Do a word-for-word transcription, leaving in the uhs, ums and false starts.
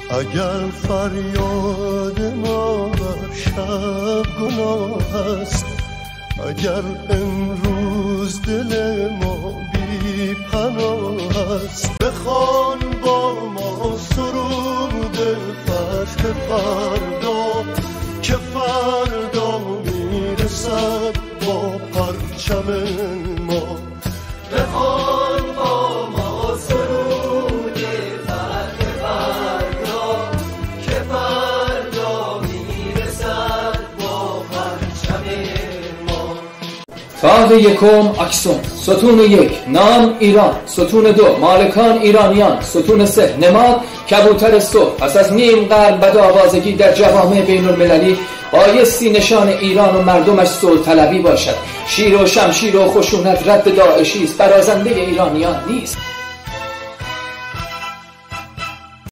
اگر فریاد ما شب گناه است، اگر امروز دل ما بی پناه است، بخوان با ما سرود فتح فردا که فردا میرسد با پرچم ما. بخوان با ما سرود فتح فردا که فردا میرسد با پرچم ما. تاق یکم اکسون. ستون یک نام ایران. ستون دو مالکان ایرانیان. ستون سه نماد کبوتر صبح. پس از نیم قرن بدآوازگی در جوامع بین المللی بایستی نشان ایران و مردمش صلح طلبی باشد. شیر و شمشیر و خشونت رد داعشی است، برازنده ایرانیان نیست.